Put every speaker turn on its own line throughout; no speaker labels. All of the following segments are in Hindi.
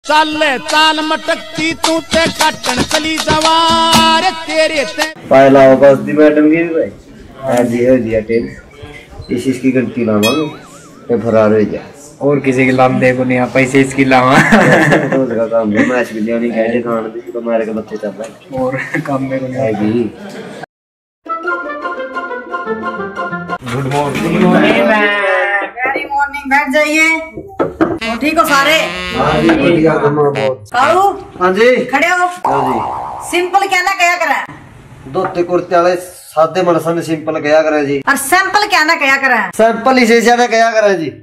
चाल चाल मटकती तू ते काटन चली जवार तेरे ते
पहला होगा उसकी मैडम की भी भाई आज ये हो दिया टेल इसकी गलती ना मांगो तो फरार हो जा
और किसी के लाम देखो नहीं पैसे इसकी लावा
तो उसका काम है मैच बिरयानी कहने खाने दी तो मेरे के बच्चे चल रहे
और काम में नहीं
आएगी।
गुड मॉर्निंग
वेरी मॉर्निंग बैठ जाइए। ठीक हो सारे?
हां जी बढ़िया मम्मा बहुत।
कालू
हां जी
खड़े हो।
हां जी
सिंपल कहना क्या करें?
धोते कुर्ते वाले सादे मनसा में सिंपल क्या करें जी
और सैंपल कहना क्या करें?
सैंपल ही से ज्यादा क्या करें जी।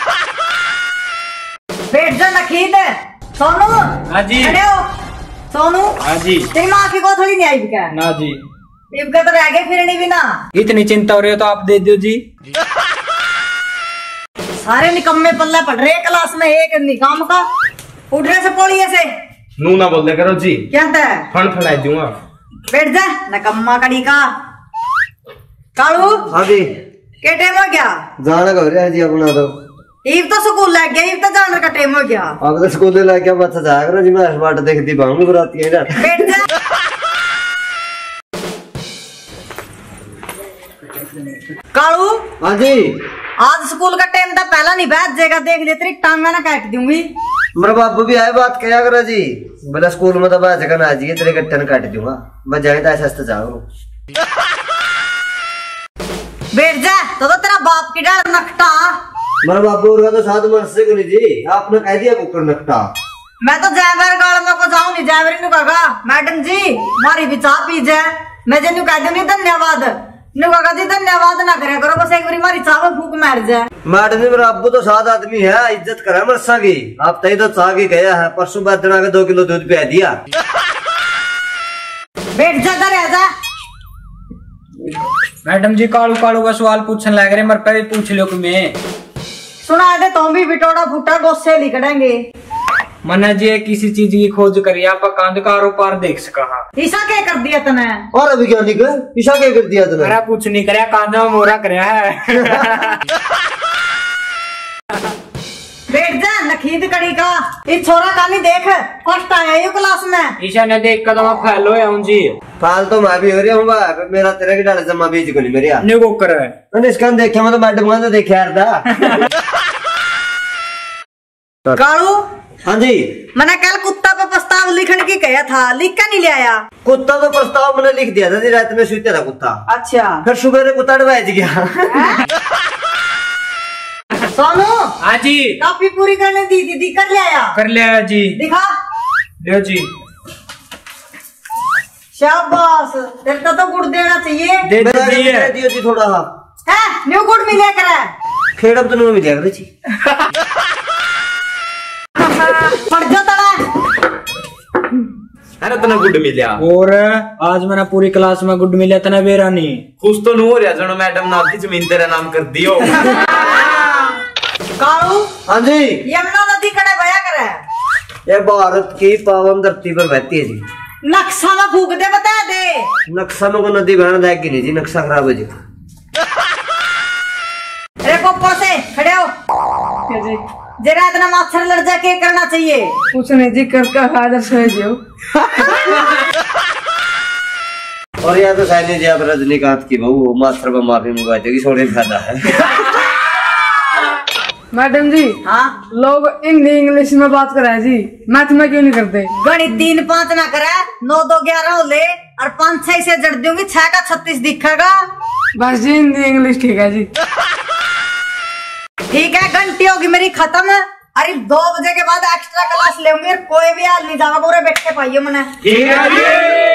बैठ जा नखीद। सोनू
हां जी
खड़े हो। सोनू
हां जी
तेरी माँ की कोथली नहीं आई क्या?
ना जी
इनका तो रह गए फिरनी भी ना।
इतनी चिंता हो रही हो तो आप दे दो जी।
सारे निकम्मे पल्ला पढ़ रहे क्लास में एक निकाम का उठने से पोलिए से
नू ना बोल दे करो जी
क्या था?
फण फड़ाई दूंगा।
बैठ जा नकम्मा कड़ी का। कालू
हां जी
के टाइम हो गया?
जाना हो रहा है जी अपना तो
ईव तो स्कूल लग गया। ईव तो जाने का टाइम हो गया।
अब तो स्कूल लग गया बच्चा जाया करो जी मैं बाट देखती बाहूंगी बराती है ना।
बैठ जा। कालू
हां जी
आज स्कूल का टाइम था पहला नहीं बैठ जाएगा। देख ले तेरी टांगा ना काट दूंगी।
मेरे बाबू भी आए बात क्या करो जी बोला स्कूल में तो बात जगह ना जी तेरे गट्टन काट दूंगा मैं जाए तो ऐसा जाओ।
बैठ जा तो तेरा बाप की डाल नकटा।
मेरे बाबू का तो साथ मन से नहीं जी आपने कह दिया कुकर नकटा।
मैं तो जयवर गाड़ में को जाऊं नहीं। जयवर नु कहा मैडम जी मारी भी चाह पी जाए। मैं जनु कह दूंगी धन्यवाद नु कहा जी धन्यवाद ना करे करो बस एक बारी मारी चाह फूक मार जाए।
मैडम जी मेरा अब्बू तो सात आदमी है इज्जत करे मरसा की आप तई तो चाह के गया है परसों बाद दिन आके 2 किलो दूध पिया दिया।
बैठ जा रह जा।
मैडम जी कालू कालू का सवाल पूछने लग रहे मर पहले पूछ लो कि मैं
सुना दे तुम भी बिटोड़ा फूटा गोस्से लिखड़ेंगे।
मना जी किसी चीज की खोज करी आप कांद का आरोपार देख सका।
ईसा क्या कर दिया तने?
और वैज्ञानिक ईशा क्या कर दिया तूने?
अरे कुछ नहीं कराया कांदा में मोरा कराया है।
बैठ जा नखीद कड़ी का। इस छोरा का नहीं देख फर्स्ट आया ये क्लास में।
ईशा ने देख कदम फैलो है जी
फाल तो मैं भी हो रही हूँ मेरा तेरे के डाले जमा बीज को नहीं मेरे यार
ने को करे
मैंने इसका देखा मैं तो मैडम का तो देखा यार था।
कालू
हाँ जी
मैंने कल कुत्ता पे प्रस्ताव लिखने की कहा था लिख कर नहीं ले आया?
कुत्ता तो प्रस्ताव मैंने लिख दिया था जी रात में सोते था कुत्ता।
अच्छा
फिर सुबह ने कुत्ता डबाज गया।
सोनू
हाँ जी
काफी पूरी करने दी दीदी कर ले आया?
कर लिया जी
दिखा
लो जी
शाबाश तेरे को तो गुड़ देना चाहिए।
दे दिए
दियो जी थोड़ा हाँ
है न्यू गुड़ मिले कर
खेड़ अब तो नहीं मिलेगा रे जी
पड़ जा तड़ा।
अरे तना गुड मिलिया
और आज मैंने पूरी क्लास में गुड मिला तना बेरा नहीं
खुश तो नहीं हो रहा जनो मैडम नाम की जमीन तेरा नाम कर दियो।
कालू
हाँ जी
यमुना नदी कड़े बया करे।
ये भारत की पावन धरती पर बहती है जी।
नक्शा में फूक दे बता दे।
नक्शा में को नदी बहना देगी नहीं जी नक्शा खराब हो जी।
अरे पोपो से खड़े हो जरा इतना मच्छर लड़ जा के करना चाहिए
कुछ नहीं जी करके फायदा सोए जियो।
और यहाँ तो साइने जी आप रजनीकांत की बहू मास्टर पर माफी मंगवा देगी सोने फायदा है।
मैडम जी
हाँ
लोग हिंदी इंग्लिश में बात कर रहे हैं जी मैथ में क्यों नहीं करते?
गणित 3 5 ना करे 9 2 11 हो ले और 5 6 से जड़ दूंगी 6 का 36 दिखेगा।
बस जी हिंदी इंग्लिश ठीक है जी।
ठीक है घंटी होगी मेरी खत्म। अरे 2 बजे के बाद एक्स्ट्रा क्लास लेंगे कोई भी हाल नहीं जावा पूरे बैठ के पाइयो मने।
ठीक है जी।